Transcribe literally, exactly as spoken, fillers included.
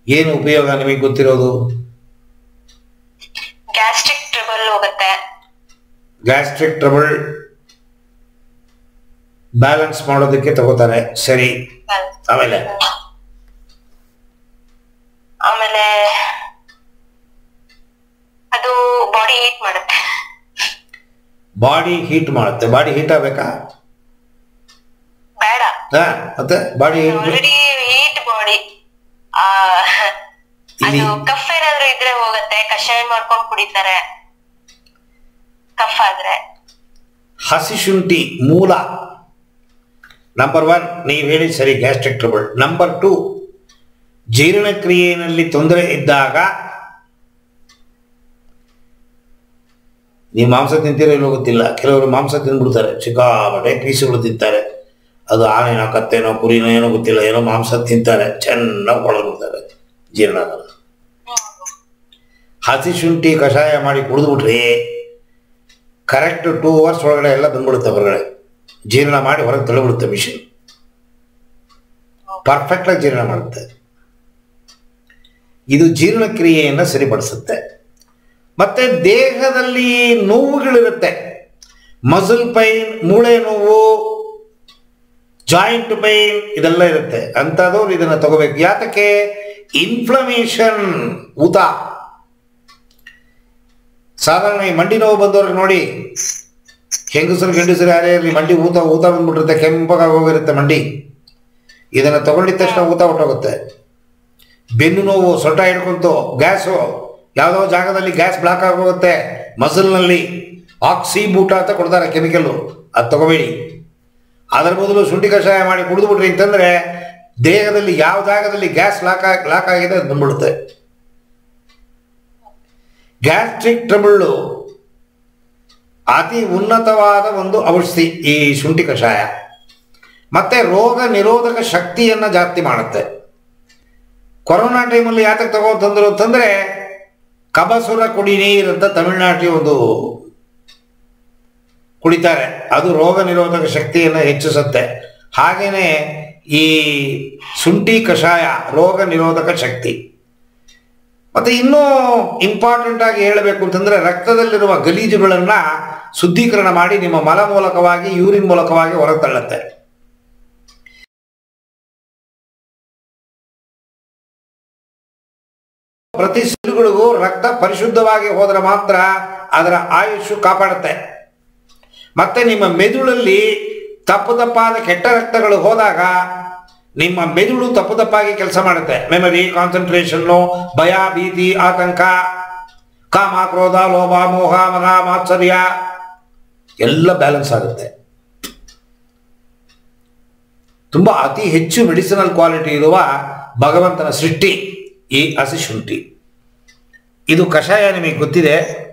ಏನು ಉಪಯೋಗ ನಿಮಗೆ ಗೊತ್ತಿರೋದು? ಗ್ಯಾಸ್ಟ್ರಿಕ್ ಟ್ರಬಲ್ ಹೋಗುತ್ತೆ. ಗ್ಯಾಸ್ಟ್ರಿಕ್ ಟ್ರಬಲ್ ಬ್ಯಾಲೆನ್ಸ್ ಮಾಡೋದಕ್ಕೆ ತಗೋತಾರೆ. ಸರಿ, ಆಮೇಲೆ ಆಮೇಲೆ ಅದು ಬಾಡಿ ಹೀಟ್ ಮಾಡುತ್ತೆ. ಬಾಡಿ ಹೀಟ್ ಮಾಡುತ್ತೆ. ಬಾಡಿ ಹೀಟ್ ಆಗ್ಬೇಕಾ? ಬೇಡ. ಹಾ, ಮತ್ತೆ ಬಾಡಿ ಆಲ್ರೆಡಿ ಹೀಟ್ ಬಾಡಿ. ಅದು ಕಫ್ ಏನಾದ್ರು ಇದ್ರೆ ಹೋಗುತ್ತೆ. ಕಷಾಯ ಮಾಡ್ಕೊಂಡು ಕುಡಿತಾರೆ ಕಫ್ ಆದ್ರೆ. ಹಸಿ ಶುಂಠಿ ಮೂಲ ನಂಬರ್ ಒನ್. ನೀವು ಹೇಳಿ ಸರಿ, ಗ್ಯಾಸ್ಟ್ರಿಕ್ ಟ್ರಬಲ್. ನಂಬರ್ ಟು, ಜೀರ್ಣಕ್ರಿಯೆಯಲ್ಲಿ ತೊಂದರೆ ಇದ್ದಾಗ ನೀವು ಮಾಂಸ ತಿಂತೀರೋ ಇಲ್ಲೋ ಗೊತ್ತಿಲ್ಲ, ಕೆಲವರು ಮಾಂಸ ತಿಂದ್ಬಿಡ್ತಾರೆ, ಸಿಕ್ಕಾಪಟ್ಟೆ ಪೀಸುಗಳು ತಿಂತಾರೆ. ಅದು ಆನೆನೋ ಕತ್ತೆನೋ ಕುರಿನೋ ಏನೋ ಗೊತ್ತಿಲ್ಲ, ಏನೋ ಮಾಂಸ ತಿಂತಾರೆ, ಚೆನ್ನಾಗಿ ಹೊಡೆದ್ಬಿಡ್ತಾರೆ, ಜೀರ್ಣ ಆಗಲ್ಲ. ಹಸಿ ಶುಂಠಿ ಕಷಾಯ ಮಾಡಿ ಕುಡಿದ್ಬಿಟ್ರಿ ಕರೆಕ್ಟ್ ಟೂ ಅವರ್ಸ್ ಒಳಗಡೆ ಎಲ್ಲ ಬಂದ್ಬಿಡುತ್ತೆ ಹೊರಗಡೆ. ಜೀರ್ಣ ಮಾಡಿ ಹೊರಗೆ ತಳ್ಳಿಬಿಡುತ್ತೆ ಮಿಷಿನ್. ಪರ್ಫೆಕ್ಟಾಗಿ ಜೀರ್ಣ ಮಾಡುತ್ತೆ. ಇದು ಜೀರ್ಣಕ್ರಿಯೆಯನ್ನು ಸರಿಪಡಿಸುತ್ತೆ. ಮತ್ತೆ ದೇಹದಲ್ಲಿ ನೋವುಗಳಿರುತ್ತೆ, ಮಸಲ್ ಪೈನ್, ಮೂಳೆ ನೋವು, ಜಾಯಿಂಟ್ ಪೈನ್, ಇದೆಲ್ಲ ಇರುತ್ತೆ. ಅಂಥದವ್ರು ಇದನ್ನು ತಗೋಬೇಕು. ಯಾತಕ್ಕೆ? ಇನ್ಫ್ಲಮೇಷನ್, ಊತ. ಸಾಧಾರಣ ಈ ಮಂಡಿ ನೋವು ಬಂದವ್ರಿಗೆ ನೋಡಿ, ಹೆಂಗಸರು ಗಂಡಸರು ಯಾರೇ ಇರಲಿ, ಮಂಡಿ ಊತ ಊತ ಬಂದ್ಬಿಟ್ಟಿರುತ್ತೆ, ಕೆಂಪಗಾಗಿ ಹೋಗಿರುತ್ತೆ ಮಂಡಿ. ಇದನ್ನು ತಗೊಂಡಿದ್ದ ತಕ್ಷಣ ಊತ ಹೊಟ್ಟೋಗುತ್ತೆ. ಬೆನ್ನು ನೋವು, ಸೊಂಟ ಹಿಡ್ಕೊಂತು, ಗ್ಯಾಸು, ಯಾವುದೋ ಜಾಗದಲ್ಲಿ ಗ್ಯಾಸ್ ಬ್ಲಾಕ್ ಆಗೋಗುತ್ತೆ ಮಸಲ್ನಲ್ಲಿ, ಆಕ್ಸಿ ಬೂಟ ಅಂತ ಕೊಡ್ತಾರೆ ಕೆಮಿಕಲ್ಲು, ಅದು ತಗೋಬೇಡಿ. ಅದರ ಬದಲು ಶುಂಠಿ ಕಷಾಯ ಮಾಡಿ ಕುಡಿದ್ಬಿಟ್ರಿ ಅಂತಂದರೆ ದೇಹದಲ್ಲಿ ಯಾವ ಜಾಗದಲ್ಲಿ ಗ್ಯಾಸ್ ಲಾಕ್ ಆಗಿ ಲಾಕ್ ಆಗಿದೆ ಅದು ಬಂದ್ಬಿಡುತ್ತೆ. ಗ್ಯಾಸ್ಟ್ರಿಕ್ ಟ್ರಬಲ್ಲು ಅತಿ ಉನ್ನತವಾದ ಒಂದು ಔಷಧಿ ಈ ಶುಂಠಿ ಕಷಾಯ. ಮತ್ತೆ ರೋಗ ನಿರೋಧಕ ಶಕ್ತಿಯನ್ನು ಜಾಸ್ತಿ ಮಾಡುತ್ತೆ. ಕೊರೋನಾ ಟೈಮಲ್ಲಿ ಯಾತಕ್ಕೆ ತಗೋತಂದ್ರು ಅಂತಂದರೆ ಕಬಸುರ ಕುಡಿ ನೀರು ಅಂತ ತಮಿಳುನಾಡಿಗೆ ಒಂದು ಕುಡಿತಾರೆ, ಅದು ರೋಗ ನಿರೋಧಕ ಶಕ್ತಿಯನ್ನು ಹೆಚ್ಚಿಸುತ್ತೆ. ಹಾಗೆಯೇ ಈ ಶುಂಠಿ ಕಷಾಯ ರೋಗ ನಿರೋಧಕ ಶಕ್ತಿ. ಮತ್ತು ಇನ್ನೂ ಇಂಪಾರ್ಟೆಂಟ್ ಆಗಿ ಹೇಳಬೇಕು ಅಂತಂದರೆ ರಕ್ತದಲ್ಲಿರುವ ಗಲೀಜುಗಳನ್ನು ಶುದ್ಧೀಕರಣ ಮಾಡಿ ನಿಮ್ಮ ಮಲ ಮೂಲಕವಾಗಿ, ಯೂರಿನ್ ಮೂಲಕವಾಗಿ ಹೊರಗೆ ತಳ್ಳುತ್ತೆ. ಪ್ರತಿ ಸೆಲ್ಗಳಿಗೂ ರಕ್ತ ಪರಿಶುದ್ಧವಾಗಿ ಹೋದರೆ ಮಾತ್ರ ಅದರ ಆಯುಷು ಕಾಪಾಡುತ್ತೆ. ಮತ್ತೆ ನಿಮ್ಮ ಮೆದುಳಲ್ಲಿ ತಪ್ಪು ತಪ್ಪಾದ ಕೆಟ್ಟ ರಕ್ತಗಳು ಹೋದಾಗ ನಿಮ್ಮ ಮೆದುಳು ತಪ್ಪು ತಪ್ಪಾಗಿ ಕೆಲಸ ಮಾಡುತ್ತೆ. ಮೆಮರಿ, ಕಾನ್ಸಂಟ್ರೇಷನ್ನು, ಭಯ, ಭೀತಿ, ಆತಂಕ, ಕಾಮ, ಕ್ರೋಧ, ಲೋಭ, ಮೋಹ, ಮನ, ಮಾತ್ಸರ್ಯ ಎಲ್ಲ ಬ್ಯಾಲೆನ್ಸ್ ಆಗುತ್ತೆ. ತುಂಬ ಅತಿ ಹೆಚ್ಚು ಮೆಡಿಸಿನಲ್ ಕ್ವಾಲಿಟಿ ಇರುವ ಭಗವಂತನ ಸೃಷ್ಟಿ ಈ ಹಸಿ ಶುಂಠಿ. ಇದು ಕಷಾಯ ನಿಮಗೆ ಗೊತ್ತಿದೆ.